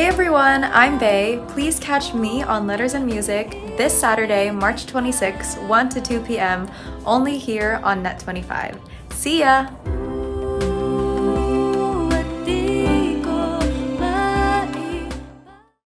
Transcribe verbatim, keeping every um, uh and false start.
Hey everyone, I'm Bae. Please catch me on Letters and Music this Saturday, March twenty-sixth, one to two p m, only here on net twenty-five. See ya!